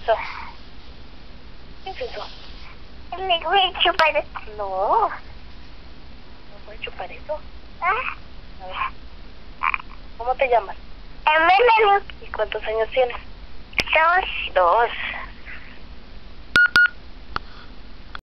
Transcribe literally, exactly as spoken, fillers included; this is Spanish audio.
eso? ¿Qué es eso? ¿Me voy a chupar? No. ¿No puedes chupar eso? ¿Ah? A ver. ¿Cómo te llamas? Melanie. ¿Y cuántos años tienes? Dos. Dos.